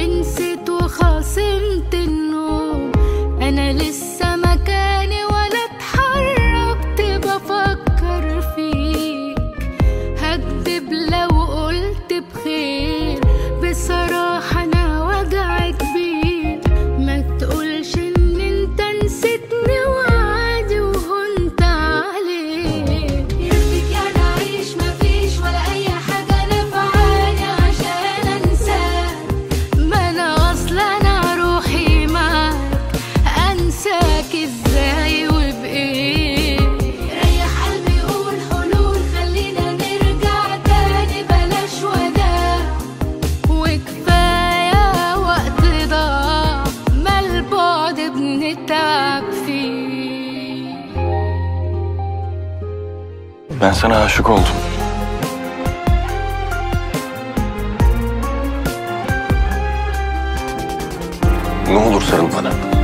ونسيت وخاصمت النوم. انا لسه مكاني ولا اتحركت بفكر فيك. هكدب لو قلت بخير، بصراحة انا وجع كبير. ما تقولش ان انت نسيتني وعادي وهنت عليك. يرضيك يعني اعيش مفيش ولا اي حاجة نفعاني عشان انساك. ما انا اصلا انا روحي معاك، انساك ازاي وبايه؟ ريح قلبي قول حلول، خلينا نرجع تاني بلاش وداع. وكفاية وقت ضاع، ما البعد بنتعب فيه. Ben sana aşık oldum. Ne olur sarıl bana.